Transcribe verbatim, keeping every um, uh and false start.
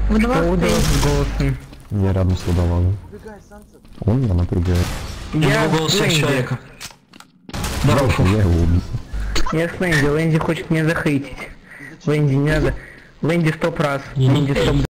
Что удалось с голосом? Я рядом с водолазом. Он меня напрягает. Я голос с Лэнди. человека. Здорово. Я его убью. Я с Лэнди. Лэнди хочет меня захейтить. Лэнди не надо. Лэнди стоп раз. Не Лэнди стоп